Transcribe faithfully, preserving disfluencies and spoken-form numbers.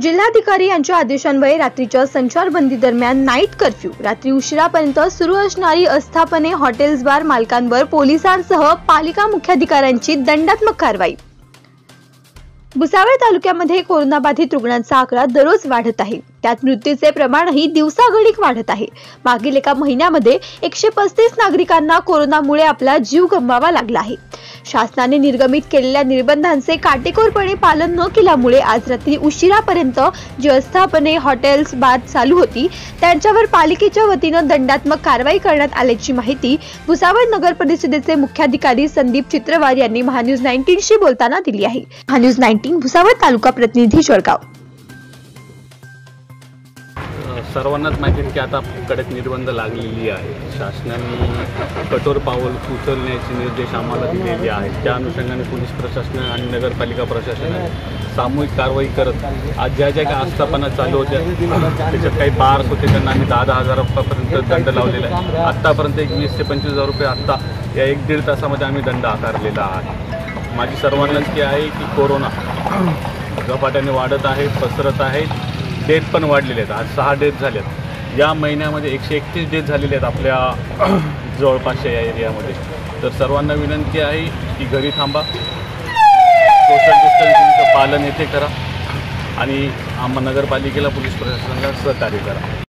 जिल्हाधिकारी यांच्या आदेशान्वये रात्रीच्या संचारबंदी दरम्यान नाईट कर्फ्यू, रात्री उशिरापर्यंत सुरू असणारी आस्थापने, हॉटेल्स, बार मालकांवर पोलिसांसह पालिका मुख्याधिकाऱ्यांची दंडात्मक कारवाई। भुसावळ तालुक्यामध्ये कोरोनाबाधित रुग्णांचा आकडा दररोज वाढत आहे, त्यात मृत्यूचे प्रमाणही दिवसागणिक वाढत आहे। मागील एका महिन्यामध्ये एकशे पस्तीस नागरिकांना कोरोनामुळे आपला जीव गमवावा लागला आहे। शासनाने निर्गमित केलेल्या निर्बंधांचे काटेकोरपणे पालन न केल्यामुळे आज रात्री उशिरापर्यंत जी आस्थापने, हॉटेल्स, बार चालू होती त्यांच्यावर पालिकेच्या वतीनं दंडात्मक कारवाई करण्यात आल्याची माहिती भुसावळ नगर परिषदेचे मुख्याधिकारी संदीप चित्रवार यांनी महान्यूज नाईन्टीन शी बोलताना दिली आहे। महान्यूज नाईन्टीन भुसावळ तालुका प्रतिनिधी जळगाव। सर्वांनाच माहिती आहे की आता कडक निर्बंध लागलेली आहे। शासनाने कठोर पाऊल उचलण्याचे निर्देश आम्हाला दिलेले आहेत। त्या अनुषंगाने पोलीस प्रशासन आणि नगरपालिका प्रशासनाने सामूहिक कारवाई करत आज ज्या ज्या काही आस्थापना चालू होत्या त्याच्यात काही बार्स होते त्यांना आम्ही दहा दहा हजार रुपयापर्यंत दंड लावलेला आहे। आत्तापर्यंत एक वीस ते पंचवीस हजार रुपये आत्ता या एक दीड तासामध्ये आम्ही दंड आकारलेला आहे। माझी सर्वांनाच की आहे की कोरोना झपाट्याने वाढत आहे, पसरत आहे, डेथ पण वाढलेले आहेत। आज सहा डेथ झाल्यात। या महिन्यामध्ये एकशे एकतीस डेथ झालेले आहेत आपल्या जवळपासच्या या एरियामध्ये। तर सर्वांना विनंती आहे की घरी थांबा, सोशल डिस्टन्सिंगचं पालन येथे करा आणि आम्हा नगरपालिकेला, पोलीस प्रशासनाला सहकार्य करा।